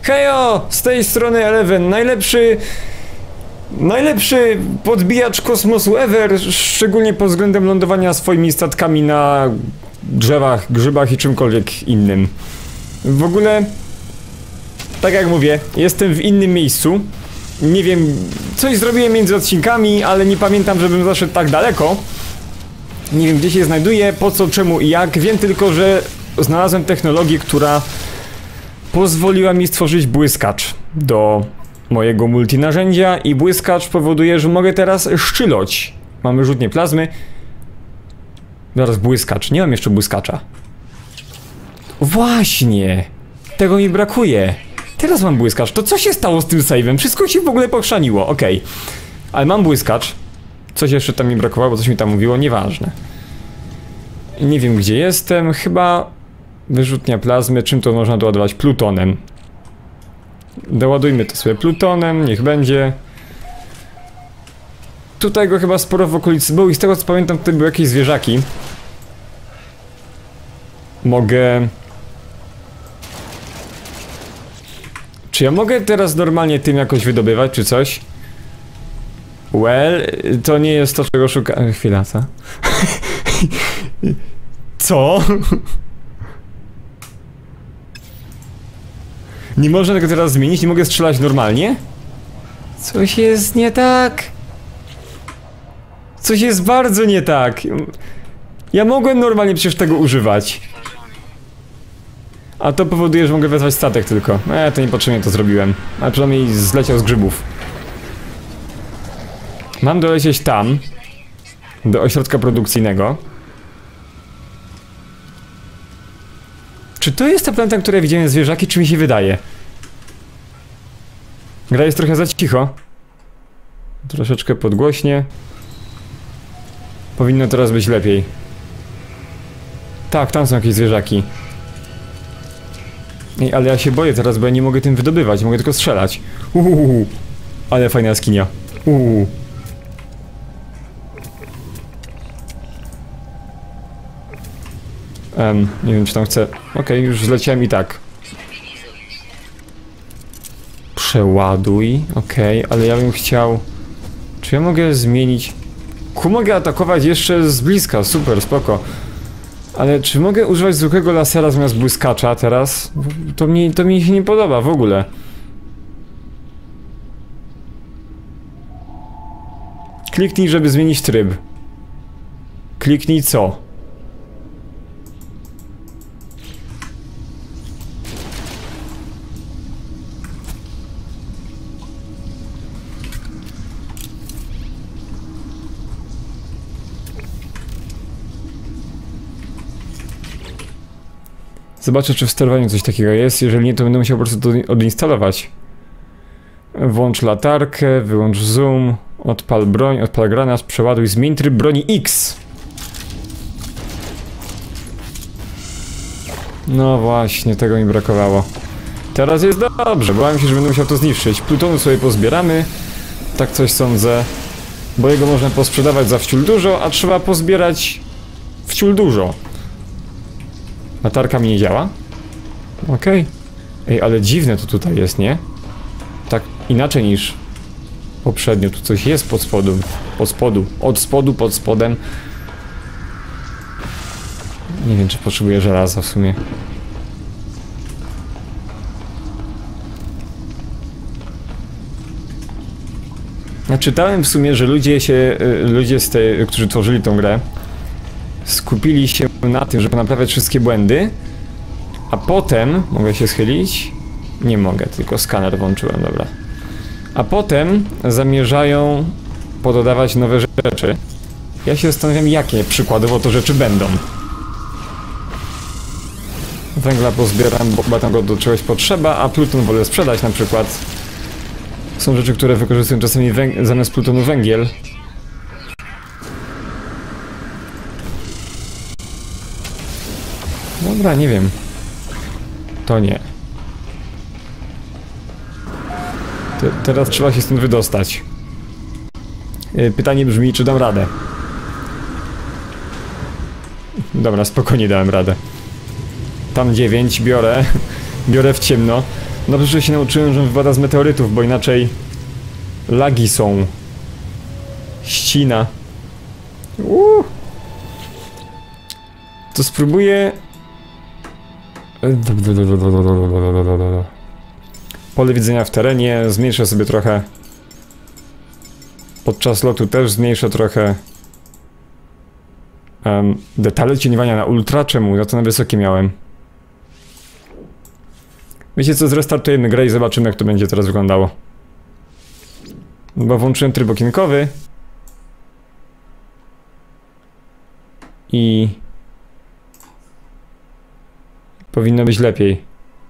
Hejo! Z tej strony Eleven, najlepszy podbijacz kosmosu ever, szczególnie pod względem lądowania swoimi statkami na drzewach, grzybach i czymkolwiek innym. W ogóle, tak jak mówię, jestem w innym miejscu. Nie wiem, coś zrobiłem między odcinkami, ale nie pamiętam, żebym zaszedł tak daleko. Nie wiem, gdzie się znajduję, po co, czemu i jak. Wiem tylko, że znalazłem technologię, która pozwoliła mi stworzyć błyskacz do mojego multinarzędzia i błyskacz powoduje, że mogę teraz szczyloć. Mamy rzutnię plazmy. Zaraz błyskacz, nie mam jeszcze błyskacza. Właśnie! Tego mi brakuje. Teraz mam błyskacz. To co się stało z tym save'em? Wszystko się w ogóle pochrzaniło, okej. Ale mam błyskacz. Coś jeszcze tam mi brakowało, bo coś mi tam mówiło, nieważne. Nie wiem, gdzie jestem, chyba wyrzutnia plazmy. Czym to można doładować? Plutonem. Doładujmy to sobie plutonem, niech będzie. Tutaj go chyba sporo w okolicy było i z tego co pamiętam, tutaj były jakieś zwierzaki. Mogę... Czy ja mogę teraz normalnie tym jakoś wydobywać, czy coś? Well, to nie jest to, czego szukam. Chwila, co? Co? Nie można tego teraz zmienić? Nie mogę strzelać normalnie? Coś jest nie tak. Coś jest bardzo nie tak. Ja mogłem normalnie przecież tego używać. A to powoduje, że mogę wezwać statek tylko. To niepotrzebnie to zrobiłem. Ale przynajmniej zleciał z grzybów. Mam dolecieć tam. Do ośrodka produkcyjnego. Czy to jest ta planeta, która widziałem zwierzaki, czy mi się wydaje? Gra jest trochę za cicho. Troszeczkę podgłośnie. Powinno teraz być lepiej. Tak, tam są jakieś zwierzaki. Ej, ale ja się boję teraz, bo ja nie mogę tym wydobywać, mogę tylko strzelać. Ale fajna jaskinia. Nie wiem, czy tam chcę... Okej, już zleciałem i tak. Przeładuj, ale ja bym chciał... Czy ja mogę zmienić... Mogę atakować jeszcze z bliska, super, spoko. Ale czy mogę używać zwykłego lasera zamiast błyskacza teraz? To mi się nie podoba w ogóle. Kliknij, żeby zmienić tryb. Kliknij co? Zobaczę, czy w sterowaniu coś takiego jest. Jeżeli nie, to będę musiał po prostu to odinstalować. Włącz latarkę, wyłącz zoom, odpal broń, odpal granat, przeładuj, zmień tryb broni X. No właśnie, tego mi brakowało. Teraz jest dobrze, bałem się, że będę musiał to zniszczyć. Plutonu sobie pozbieramy. Tak coś sądzę. Bo jego można posprzedawać za wciul dużo, a trzeba pozbierać wciul dużo. Latarka mi nie działa? Okej. Ej, ale dziwne to tutaj jest, nie? Tak inaczej niż poprzednio. Tu coś jest pod spodem. Pod spodu. Od spodu, pod spodem. Nie wiem, czy potrzebuję żelaza w sumie. Ja czytałem w sumie, że ludzie którzy tworzyli tą grę, skupili się na tym, żeby naprawiać wszystkie błędy, a potem... Mogę się schylić? Nie mogę, tylko skaner włączyłem, dobra. A potem zamierzają pododawać nowe rzeczy. Ja się zastanawiam, jakie przykładowo to rzeczy będą. Węgla pozbieram, bo tam go do czegoś potrzeba, a pluton wolę sprzedać na przykład. Są rzeczy, które wykorzystują czasami zamiast plutonu węgiel. Dobra, nie wiem. To nie. Teraz trzeba się stąd wydostać. Pytanie brzmi, czy dam radę. Dobra, spokojnie dałem radę. Tam 9 biorę. Biorę w ciemno. Dobrze, że się nauczyłem, że wypada z meteorytów, bo inaczej lagi są. Ścina. To spróbuję... Pole widzenia w terenie, zmniejszę sobie trochę. Podczas lotu też zmniejszę trochę. Detale cieniowania na ultra, czemu? Ja to na wysokie miałem. Wiecie co, zrestartujemy grę i zobaczymy, jak to będzie teraz wyglądało. Bo włączyłem tryb okienkowy. I... powinno być lepiej.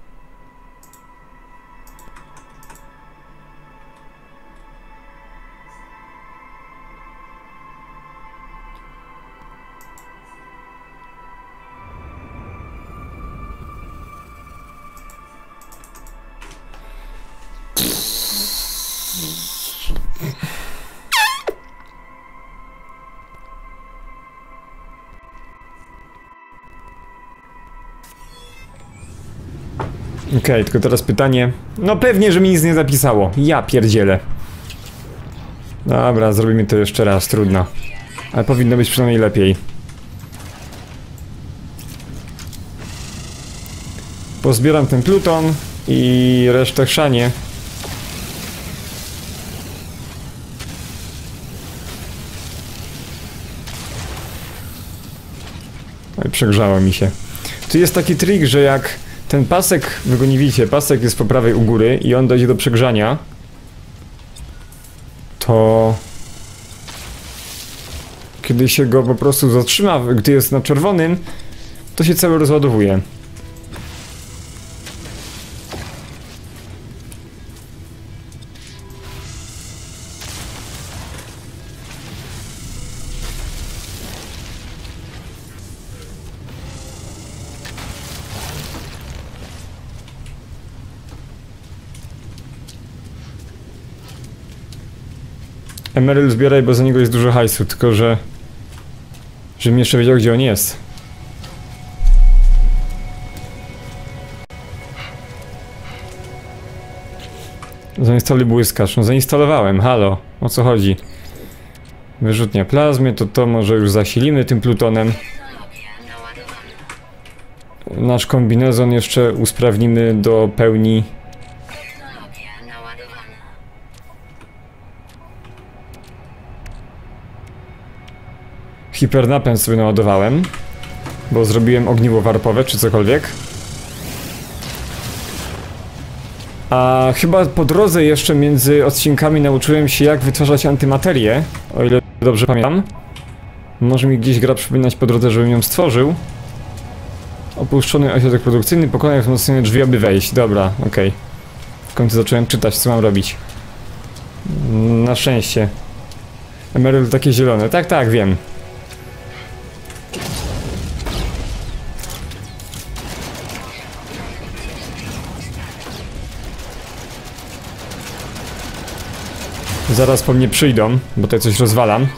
Okej, tylko teraz pytanie. No pewnie, że mi nic nie zapisało. Ja pierdzielę. Dobra, zrobimy to jeszcze raz, trudno. Ale powinno być przynajmniej lepiej. Pozbieram ten pluton i resztę chrzanie. Oj, przegrzało mi się. Tu jest taki trik, że jak ten pasek, wy go nie widzicie, pasek jest po prawej u góry i on dojdzie do przegrzania, to kiedy się go po prostu zatrzyma, gdy jest na czerwonym, to się cały rozładowuje. Emeryl zbieraj, bo za niego jest dużo hajsu, tylko że... żebym jeszcze wiedział, gdzie on jest. Zainstaluj błyskacz. No zainstalowałem, halo. O co chodzi? Wyrzutnia plazmy, to może już zasilimy tym plutonem. Nasz kombinezon jeszcze usprawnimy do pełni. Hipernapęd sobie naładowałem, bo zrobiłem ogniwo warpowe czy cokolwiek. A chyba po drodze jeszcze między odcinkami nauczyłem się, jak wytwarzać antymaterię, o ile dobrze pamiętam. Może mi gdzieś gra przypominać po drodze, żebym ją stworzył. Opuszczony ośrodek produkcyjny, pokonaj wzmocnione drzwi, aby wejść. Dobra, okej. W końcu zacząłem czytać, co mam robić. Na szczęście. Emeryl takie zielone. Tak, tak, wiem. Zaraz po mnie przyjdą, bo tutaj coś rozwalam.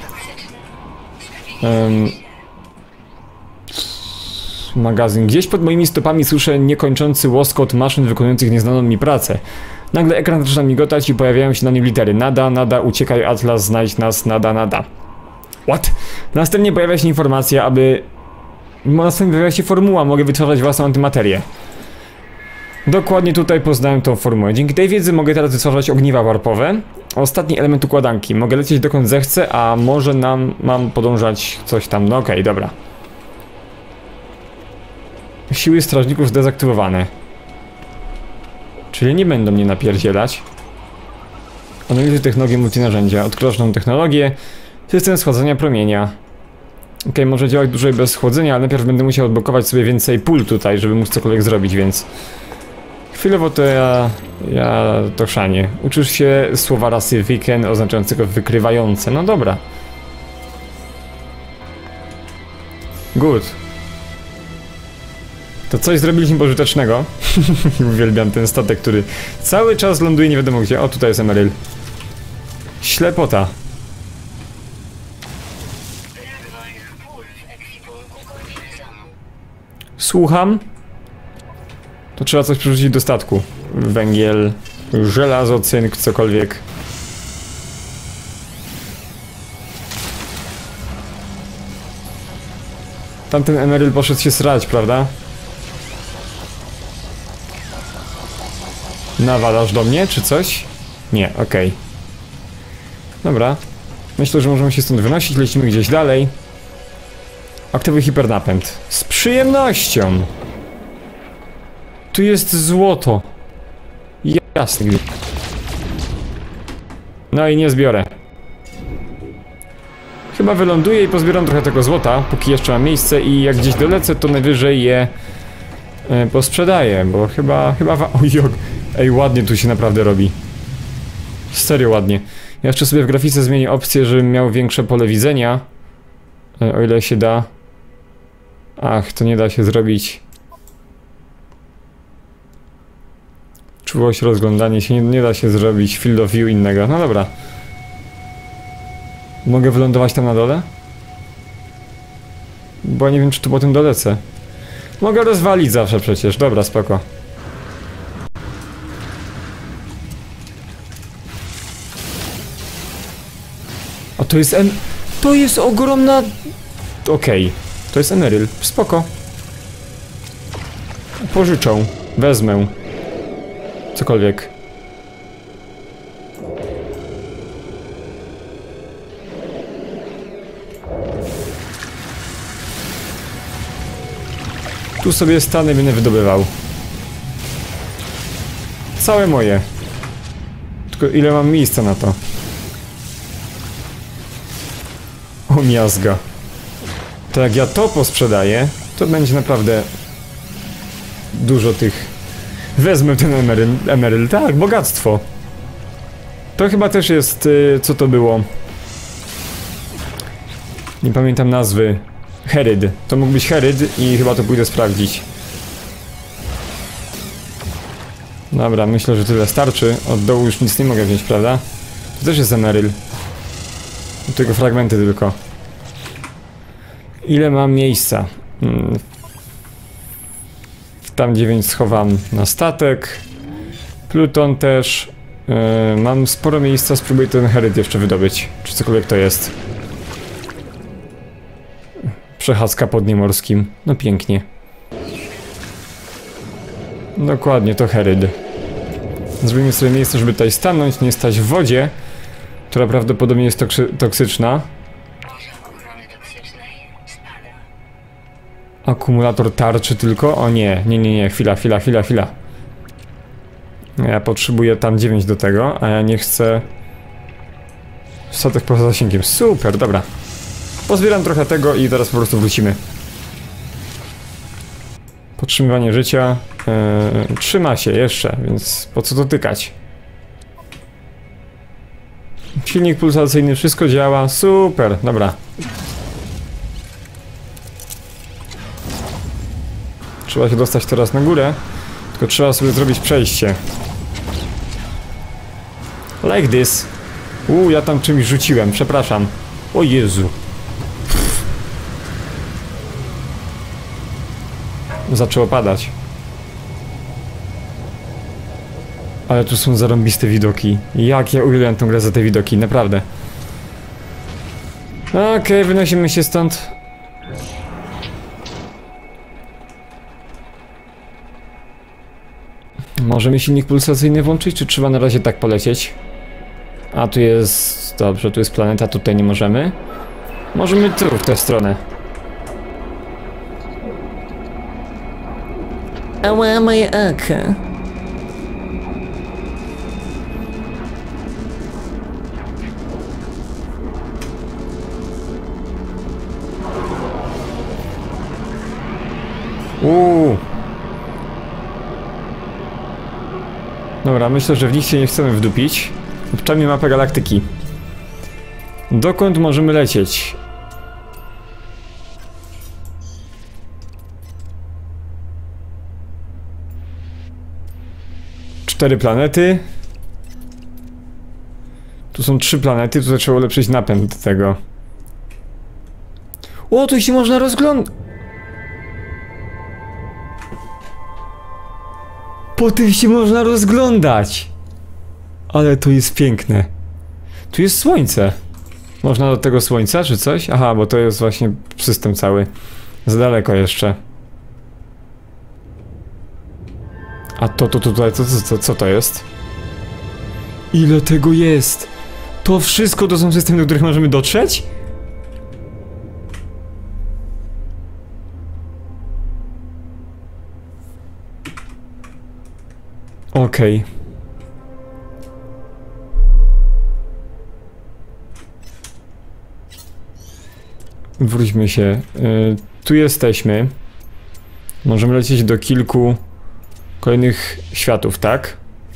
Magazyn. Gdzieś pod moimi stopami słyszę niekończący łoskot maszyn wykonujących nieznaną mi pracę. Nagle ekran zaczyna migotać i pojawiają się na nim litery. Nada, nada, uciekaj Atlas, znajdź nas, nada, nada. What? Następnie pojawia się informacja, aby... Następnie pojawia się formuła, mogę wytwarzać własną antymaterię. Dokładnie tutaj poznałem tą formułę. Dzięki tej wiedzy mogę teraz wytwarzać ogniwa warpowe. Ostatni element układanki. Mogę lecieć dokąd zechcę, a może mam podążać coś tam. No okej, dobra. Siły strażników zdezaktywowane. Czyli nie będą mnie napierdzielać. Analizy technologii multinarzędzia. Odkrywasz nową technologię. System schładzania promienia. Okej, może działać dłużej bez chłodzenia, ale najpierw będę musiał odblokować sobie więcej pól tutaj, żeby móc cokolwiek zrobić, więc... Chwilowo to ja to chrzanię. Uczysz się słowa rasy Viken oznaczającego wykrywające. No dobra. Good. To coś zrobiliśmy pożytecznego. Uwielbiam ten statek, który cały czas ląduje nie wiadomo gdzie. O, tutaj jest Emeryl. Ślepota. Słucham. To trzeba coś przerzucić do statku. Węgiel, żelazo, cynk, cokolwiek. Tamten emeryl poszedł się srać, prawda? Nawalasz do mnie, czy coś? Nie, okej. Dobra. Myślę, że możemy się stąd wynosić, lecimy gdzieś dalej. Aktywuj hipernapęd. Z przyjemnością! Tu jest złoto. Jasny. No i nie zbiorę. Chyba wyląduję i pozbieram trochę tego złota, póki jeszcze mam miejsce i jak gdzieś dolecę, to najwyżej je posprzedaję, bo chyba... Ojoj, ej, ładnie tu się naprawdę robi. Serio ładnie. Ja jeszcze sobie w grafice zmienię opcję, żebym miał większe pole widzenia. O ile się da. Ach, to nie da się zrobić. Czułość, rozglądanie się, nie da się zrobić field of view innego. No dobra. Mogę wylądować tam na dole? Bo ja nie wiem, czy tu potem dolecę. Mogę rozwalić zawsze przecież. Dobra, spoko. A to jest to jest ogromna... Okej. To jest emeryl. Spoko. Pożyczą. Wezmę. Cokolwiek. Tu sobie stanę, będę wydobywał. Całe moje. Tylko ile mam miejsca na to? O miazga. To jak ja to posprzedaję, to będzie naprawdę dużo tych... Wezmę ten emeryl. Tak, bogactwo. To chyba też jest... co to było? Nie pamiętam nazwy. Heryd. To mógł być Heryd i chyba to pójdę sprawdzić. Dobra, myślę, że tyle starczy. Od dołu już nic nie mogę wziąć, prawda? To też jest emeryl. Tylko fragmenty tylko. Ile mam miejsca? Tam 9 schowam na statek. Pluton też. Mam sporo miejsca, spróbuję ten Heryd jeszcze wydobyć. Czy cokolwiek to jest. Przechadzka podniemorskim. No pięknie. Dokładnie, to Heryd. Zrobimy sobie miejsce, żeby tutaj stanąć, nie stać w wodzie, która prawdopodobnie jest toksyczna. Akumulator tarczy tylko? O nie, nie, chwila. Ja potrzebuję tam 9 do tego, a ja nie chcę... Statek poza zasięgiem. Super, dobra. Pozbieram trochę tego i teraz po prostu wrócimy. Podtrzymywanie życia. Trzyma się jeszcze, więc po co to tykać? Silnik pulsacyjny, wszystko działa. Super, dobra. Trzeba się dostać teraz na górę. Tylko trzeba sobie zrobić przejście. Like this. Ja tam czymś rzuciłem, przepraszam. O Jezu. Zaczęło padać. Ale tu są zarąbiste widoki. Jak ja uwielbiam tą grę za te widoki, naprawdę. Okej, wynosimy się stąd. Możemy silnik pulsacyjny włączyć, czy trzeba na razie tak polecieć? A tu jest... Dobrze, tu jest planeta, tutaj nie możemy. Możemy tu, w tę stronę. Ała, moje oko. Dobra, myślę, że w nich się nie chcemy wdupić. Obczajmy mapę galaktyki. Dokąd możemy lecieć? Cztery planety. Tu są 3 planety, tu trzeba ulepszyć napęd tego. O, tu się można rozglądać. Po tym się można rozglądać. Ale to jest piękne. Tu jest słońce. Można do tego słońca, czy coś? Aha, bo to jest właśnie system cały. Za daleko jeszcze. A to tutaj, co to jest? Ile tego jest? To wszystko to są systemy, do których możemy dotrzeć? Okej. Wróćmy się. Tu jesteśmy. Możemy lecieć do kilku kolejnych światów, tak?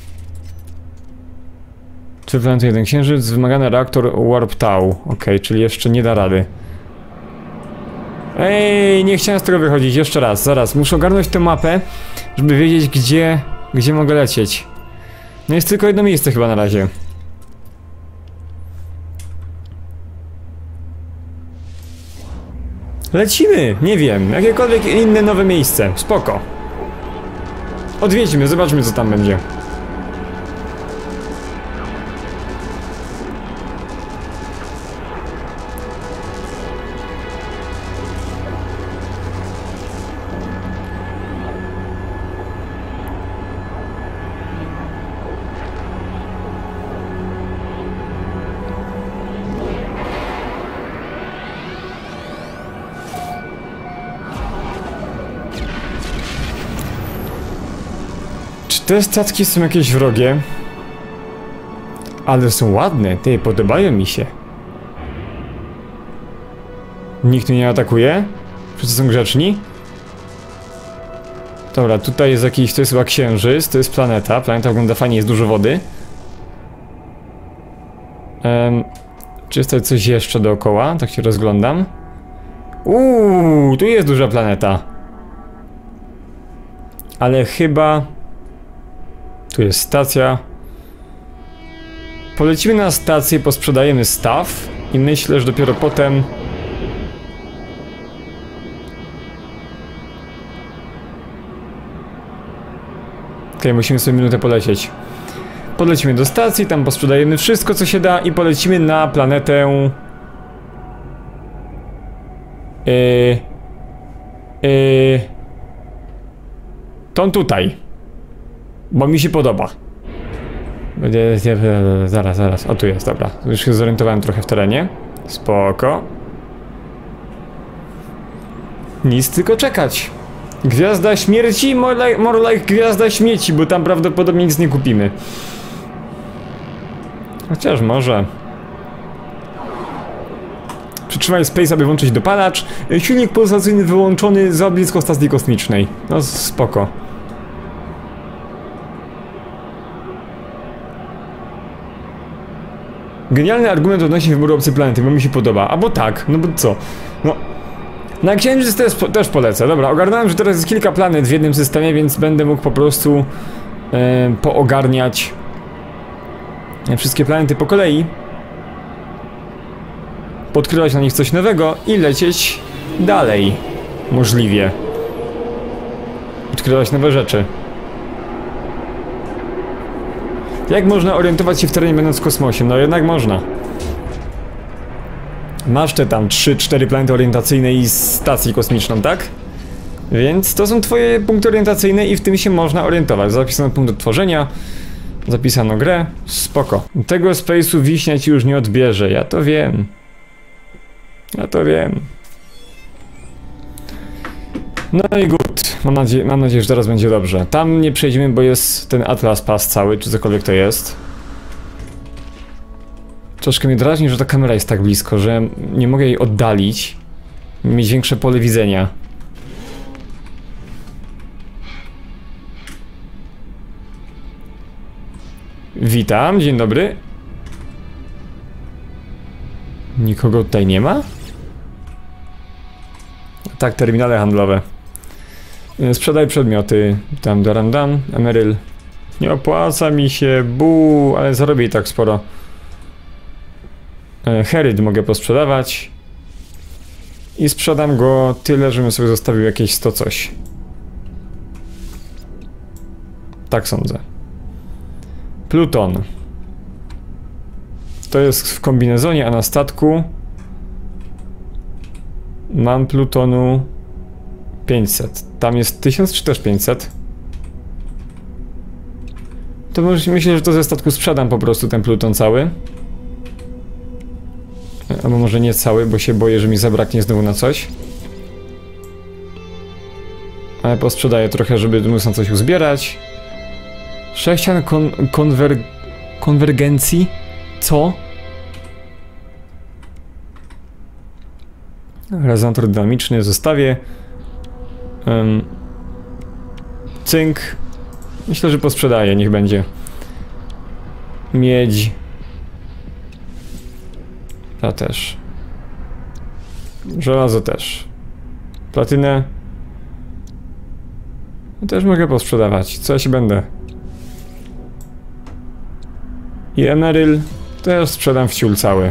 3 planety, 1 księżyc, wymagany reaktor Warp Tau. Okej, czyli jeszcze nie da rady. Ej, nie chciałem z tego wychodzić. Jeszcze raz, zaraz. Muszę ogarnąć tę mapę, żeby wiedzieć, gdzie mogę lecieć. No jest tylko jedno miejsce chyba na razie. Lecimy! Nie wiem, jakiekolwiek inne nowe miejsce. Spoko. Odwiedźmy, zobaczmy co tam będzie. Te statki są jakieś wrogie. Ale są ładne, ty, podobają mi się. Nikt mnie nie atakuje? Wszyscy są grzeczni? Dobra, tutaj jest jakiś, to jest chyba księżyc, to jest planeta. Planeta wygląda fajnie, jest dużo wody. Czy jest tutaj coś jeszcze dookoła? Tak się rozglądam. Tu jest duża planeta. Ale chyba... Tu jest stacja. Polecimy na stację, posprzedajemy staw i myślę, że dopiero potem... Okej, musimy sobie minutę polecieć. Polecimy do stacji, tam posprzedajemy wszystko co się da i polecimy na planetę... Tą tutaj. Bo mi się podoba. Zaraz. O, tu jest, dobra. Już się zorientowałem trochę w terenie. Spoko. Nic, tylko czekać. Gwiazda śmierci, more like gwiazda śmieci, bo tam prawdopodobnie nic nie kupimy. Chociaż może. Przytrzymaj space, aby włączyć dopalacz. Silnik pulsacyjny wyłączony za blisko stacji kosmicznej. No spoko. Genialny argument odnośnie wyboru opcji planety, bo mi się podoba. A bo tak, no bo co? No. Na księżyc też polecę. Dobra, ogarnąłem, że teraz jest kilka planet w jednym systemie, więc będę mógł po prostu poogarniać wszystkie planety po kolei. Podkrywać na nich coś nowego i lecieć dalej. Możliwie. Odkrywać nowe rzeczy. Jak można orientować się w terenie będąc w kosmosie? No jednak można. Masz te tam 3-4 planety orientacyjne i stację kosmiczną, tak? Więc to są twoje punkty orientacyjne i w tym się można orientować. Zapisano punkt odtworzenia, zapisano grę, spoko. Tego space'u wiśnia ci już nie odbierze, ja to wiem. Ja to wiem. No i good. Mam nadzieję, że teraz będzie dobrze. Tam nie przejdziemy, bo jest ten Atlas Pass cały, czy cokolwiek to jest. Troszkę mnie drażni, że ta kamera jest tak blisko, że nie mogę jej oddalić. Mieć większe pole widzenia. Witam, dzień dobry. Nikogo tutaj nie ma? Tak, terminale handlowe. Sprzedaj przedmioty. Tam, dam. Emeryl. Nie opłaca mi się, ale zarobię i tak sporo. Heryd mogę posprzedawać. I sprzedam go tyle, żebym sobie zostawił jakieś 100 coś. Tak sądzę. Pluton. To jest w kombinezonie, a na statku mam plutonu 500. Tam jest 1000 czy też 500? To myślę, że to ze statku sprzedam po prostu ten pluton cały. Albo może nie cały, bo się boję, że mi zabraknie znowu na coś. Ale posprzedaję trochę, żeby móc na coś uzbierać. Sześcian konwergencji? Co? Rezonator dynamiczny zostawię. Cynk. Myślę, że posprzedaję, niech będzie. Miedź. Ta też. Żelazo też. Platynę. Też mogę posprzedawać. Co ja się będę? I emeryl też sprzedam w ciul cały.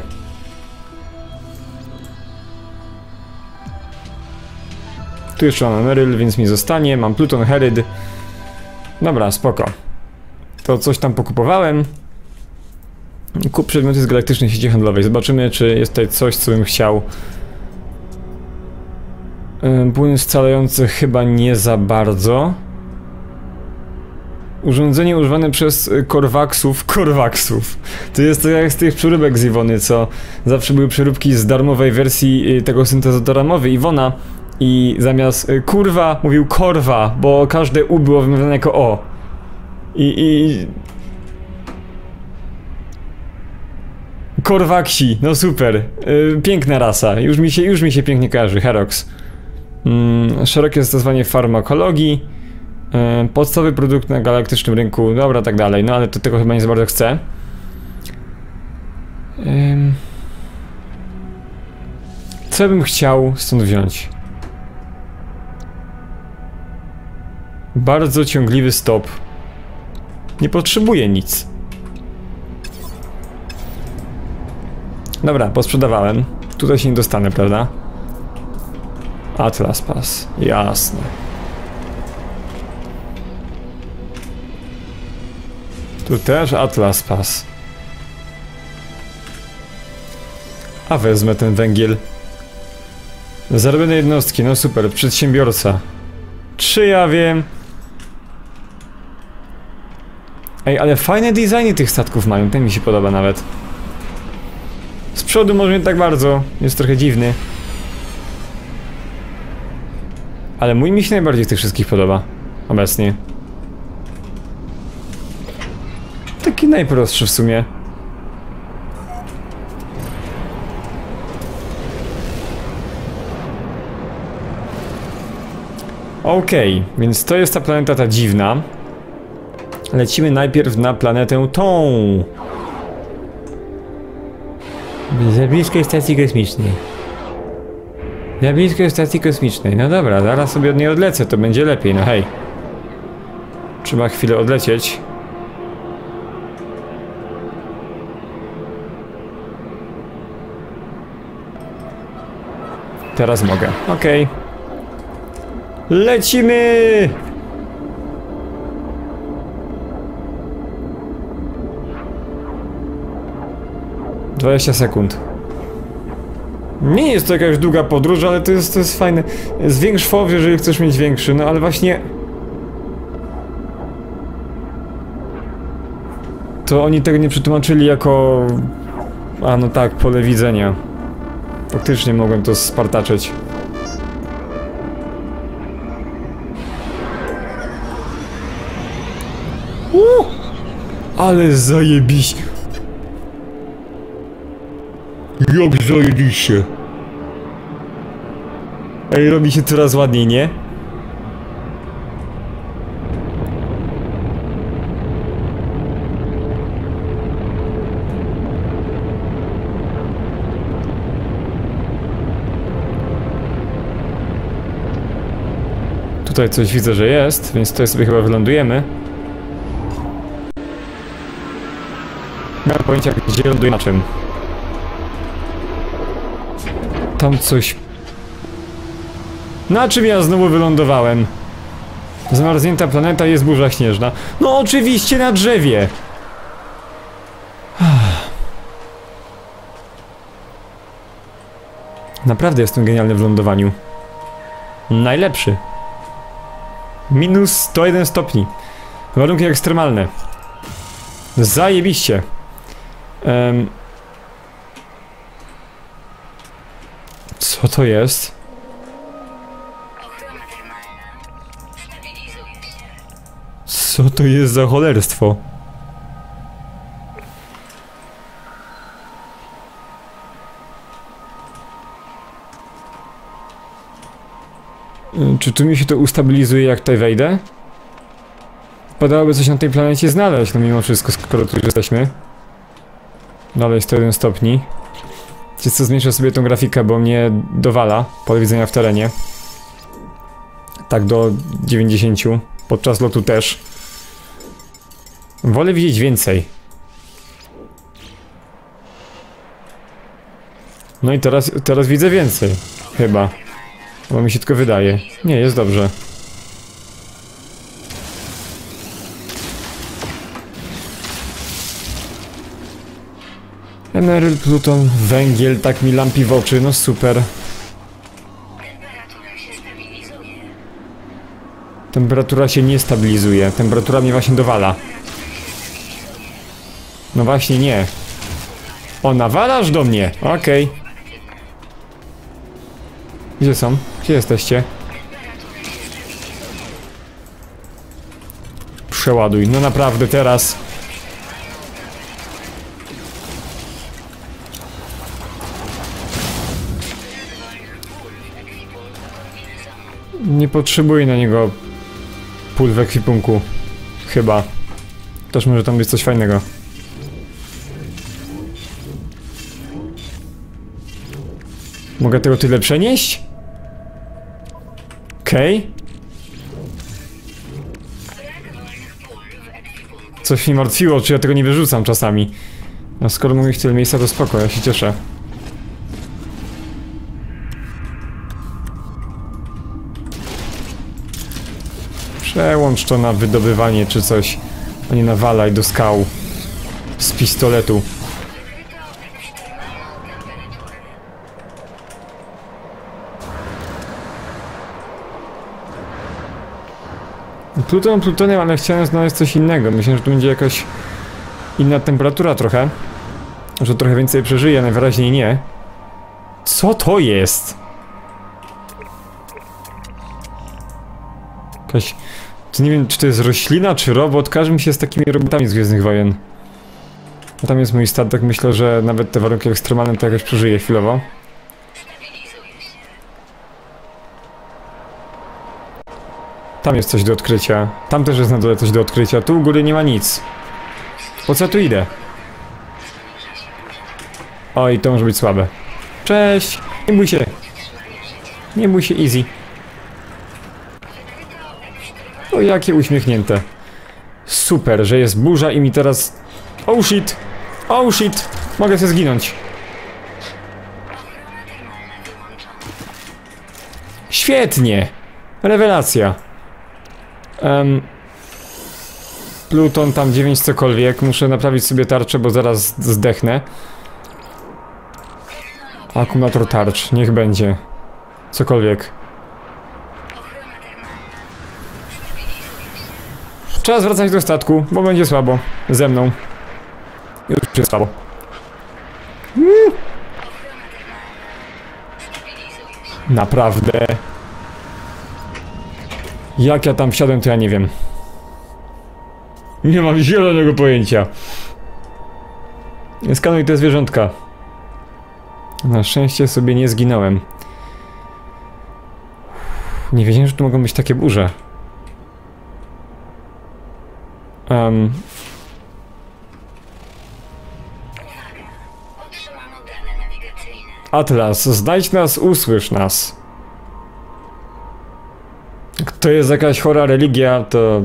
Tu jeszcze mam emeryl, więc mi zostanie. Mam pluton, heryd. Dobra, spoko. To coś tam pokupowałem. Kup przedmioty z galaktycznej sieci handlowej. Zobaczymy, czy jest tutaj coś, co bym chciał. Płyn scalający chyba nie za bardzo. Urządzenie używane przez Korwaksów. To jest to jak z tych przeróbek z Iwony, co zawsze były przeróbki z darmowej wersji tego syntezatora mowy Iwona. I zamiast kurwa mówił korwa, bo każde U było wymawiane jako O. Korwaksi, no super. Piękna rasa, już mi się pięknie kojarzy, Herox. Szerokie zastosowanie farmakologii. Podstawowy produkt na galaktycznym rynku, dobra, tak dalej, no ale to tego chyba nie za bardzo chcę. Co bym chciał stąd wziąć? Bardzo ciągliwy stop. Nie potrzebuję nic. Dobra, posprzedawałem. Tutaj się nie dostanę, prawda? Atlas Pass, jasne. Tu też Atlas Pass. A wezmę ten węgiel. Zarobione jednostki, no super, przedsiębiorca. Czy ja wiem? Ej, ale fajne designy tych statków mają, ten mi się podoba nawet. Z przodu może nie tak bardzo, jest trochę dziwny. Ale mój mi się najbardziej z tych wszystkich podoba. Obecnie. Taki najprostszy w sumie. Okej, więc to jest ta planeta ta dziwna. Lecimy najpierw na planetę tą. Za blisko stacji kosmicznej. Za blisko stacji kosmicznej. No dobra, zaraz sobie od niej odlecę, to będzie lepiej, no hej. Trzeba chwilę odlecieć. Teraz mogę, okej. Lecimy! - 20 sekund. Nie jest to jakaś długa podróż, ale to jest fajne. Zwiększ FOV, jeżeli chcesz mieć większy, no ale właśnie... To oni tego nie przetłumaczyli jako... A no tak, pole widzenia. Faktycznie mogłem to spartaczyć. Ale zajebiście. Jak zajebiście. Ej, robi się coraz ładniej, nie? Tutaj coś widzę, że jest, więc tutaj sobie chyba wylądujemy. Nie mam pojęcia, gdzie ląduję, na czym. Tam coś... Na czym ja znowu wylądowałem? Zamarznięta planeta, jest burza śnieżna. No oczywiście na drzewie! Naprawdę jestem genialny w lądowaniu. Najlepszy. Minus 101 stopni. Warunki ekstremalne. Zajebiście. Co to jest? Co to jest za cholerstwo? Czy tu mi się to ustabilizuje, jak tutaj wejdę? Padałoby coś na tej planecie znaleźć, no mimo wszystko, skoro tu już jesteśmy. Dalej 101 stopni. Więc co, zmniejszę sobie tą grafikę, bo mnie dowala pole widzenia w terenie. Tak do 90. Podczas lotu też. Wolę widzieć więcej. No i teraz widzę więcej. Chyba. Bo mi się tylko wydaje. Nie, jest dobrze. Emeryl, Pluton, węgiel, tak mi lampi w oczy, no super. Temperatura się nie stabilizuje, temperatura mnie właśnie dowala. No właśnie nie. O, nawalasz do mnie, okej. Gdzie są? Gdzie jesteście? Przeładuj, no naprawdę teraz. Nie potrzebuję na niego pól w ekwipunku. Chyba. Też może tam być coś fajnego. Mogę tego tyle przenieść? Okej. Coś mnie martwiło, czy ja tego nie wyrzucam czasami. A skoro mogę ich tyle miejsca, to spoko, ja się cieszę. Przełącz to na wydobywanie czy coś, a nie nawalaj do skał z pistoletu. Plutonem, ale chciałem znaleźć coś innego. Myślę, że tu będzie jakaś inna temperatura trochę. Że trochę więcej przeżyję, najwyraźniej nie. Co to jest? Jakaś... To nie wiem, czy to jest roślina, czy robot. Kojarzy mi się z takimi robotami z Gwiezdnych Wojen. A tam jest mój statek. Myślę, że nawet te warunki ekstremalne to jakoś przeżyje chwilowo. Tam jest coś do odkrycia. Tam też jest na dole coś do odkrycia. Tu u góry nie ma nic. Po co tu idę? Oj, to może być słabe. Cześć! Nie bój się. Nie bój się, easy. O, jakie uśmiechnięte. Super, że jest burza i mi teraz... Oh shit! Oh shit! Mogę się zginąć. Świetnie! Rewelacja. Pluton tam 9 cokolwiek. Muszę naprawić sobie tarczę, bo zaraz zdechnę. Akumulator tarcz, niech będzie. Cokolwiek. Czas wracać do statku, bo będzie słabo. Ze mną. Już jest słabo. Naprawdę. Jak ja tam wsiadłem, to ja nie wiem. Nie mam zielonego pojęcia. Skanuj te zwierzątka. Na szczęście sobie nie zginąłem. Nie wiedziałem, że tu mogą być takie burze. Atlas, znajdź nas, usłysz nas. Jak to jest jakaś chora religia, to...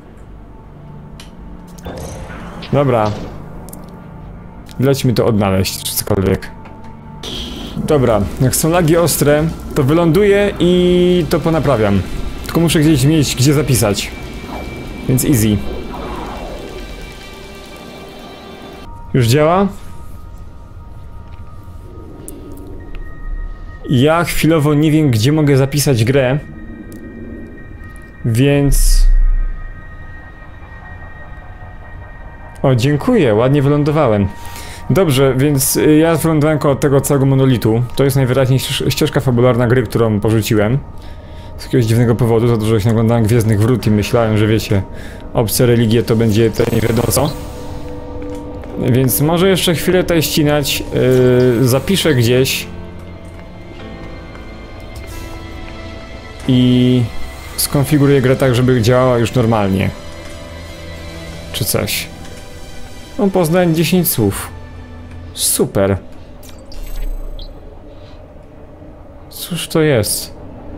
Dobra. Lećmy to odnaleźć, czy cokolwiek. Dobra, jak są lagi ostre, to wyląduję i to ponaprawiam. Tylko muszę gdzieś mieć gdzie zapisać. Więc easy. Już działa? Ja chwilowo nie wiem, gdzie mogę zapisać grę. Więc... O, dziękuję, ładnie wylądowałem. Dobrze, więc ja wylądowałem koło tego całego monolitu. To jest najwyraźniej ścieżka fabularna gry, którą porzuciłem. Z jakiegoś dziwnego powodu, za dużo się naglądałem Gwiezdnych Wrót i myślałem, że wiecie, obce religie to będzie to nie wiadomo co. Więc może jeszcze chwilę tutaj ścinać, zapiszę gdzieś i skonfiguruję grę tak, żeby działała już normalnie. Czy coś. No, poznałem 10 słów. Super. Cóż to jest?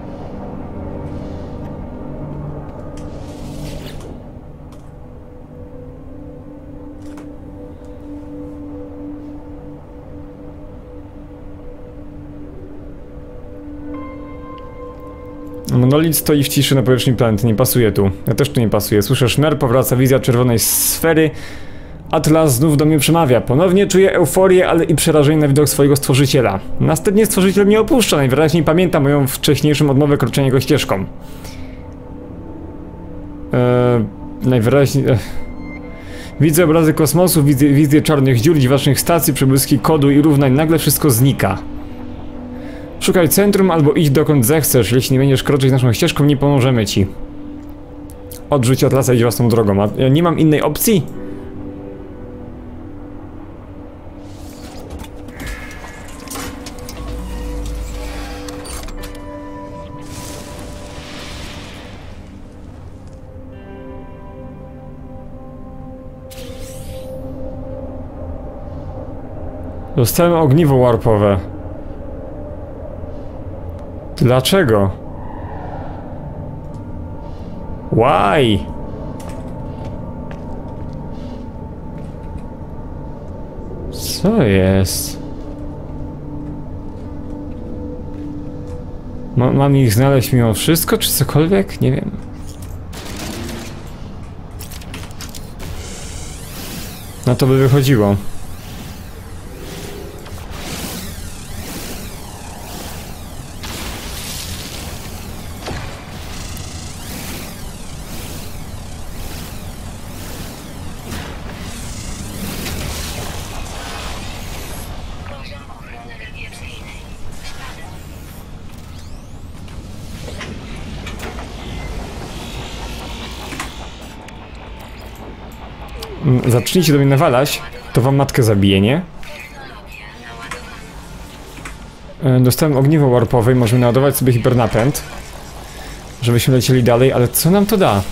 Monolit stoi w ciszy na powierzchni planety, nie pasuje tu. Ja też tu nie pasuję. Słyszę szmer, powraca wizja czerwonej sfery. Atlas znów do mnie przemawia. Ponownie czuję euforię, ale i przerażenie na widok swojego stworzyciela. Następnie stworzyciel mnie opuszcza, najwyraźniej pamięta moją wcześniejszą odmowę kroczenia jego ścieżką. Najwyraźniej... Widzę obrazy kosmosu, wizję czarnych dziur, dziwacznych stacji, przebłyski kodu i równań. Nagle wszystko znika. Szukaj centrum albo idź dokąd zechcesz. Jeśli nie będziesz kroczyć naszą ścieżką, nie pomożemy ci. Odrzuć Atlasa i idź własną drogą. A ja nie mam innej opcji? Dostałem ogniwo warpowe. Dlaczego? Why? Co jest? Mam ich znaleźć mimo wszystko, czy cokolwiek? Nie wiem. No to by wychodziło. Zacznijcie do mnie nawalać, to wam matkę zabije, nie? Dostałem ogniwo warpowe i możemy naładować sobie hipernapęd, żebyśmy lecieli dalej, ale co nam to da?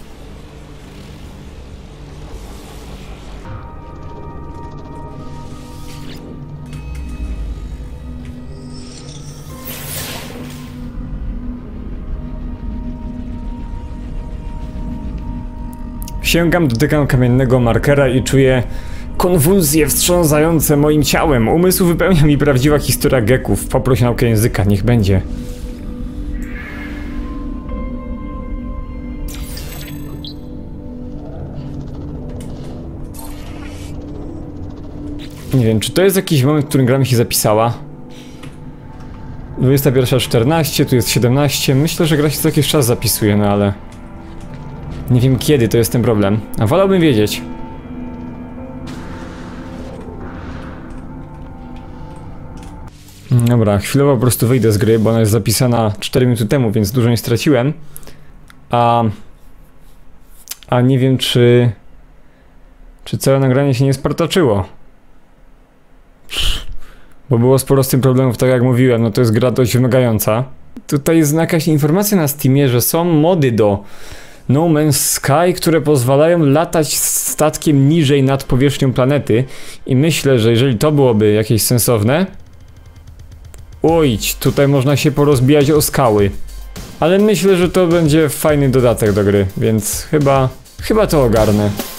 Sięgam, dotykam kamiennego markera i czuję konwulsje wstrząsające moim ciałem. Umysł wypełnia mi prawdziwa historia geków. Poproś naukę języka, niech będzie. Nie wiem, czy to jest jakiś moment, w którym gra mi się zapisała? 21:14, tu jest 17. Myślę, że gra się co jakiś czas zapisuje, no ale... Nie wiem kiedy, to jest ten problem. A wolałbym wiedzieć. Dobra, chwilowo po prostu wyjdę z gry, bo ona jest zapisana 4 minuty temu, więc dużo nie straciłem. A nie wiem, czy całe nagranie się nie spartaczyło. Bo było sporo z tym problemów, tak jak mówiłem, no to jest gra dość wymagająca. Tutaj jest jakaś informacja na Steamie, że są mody do No Man's Sky, które pozwalają latać statkiem niżej nad powierzchnią planety. I myślę, że jeżeli to byłoby jakieś sensowne... Oj, tutaj można się porozbijać o skały. Ale myślę, że to będzie fajny dodatek do gry, więc chyba to ogarnę.